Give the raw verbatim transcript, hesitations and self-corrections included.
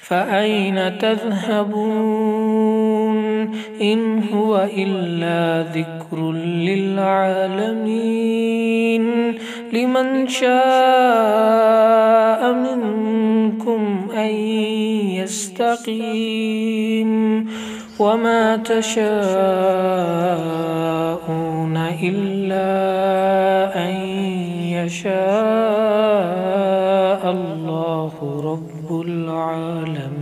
فأين تذهبون إن هو إلا ذكر للعالمين لمن شاء منكم أن يستقيم وما تشاءون إلا أن يشاء الله رب العالمين.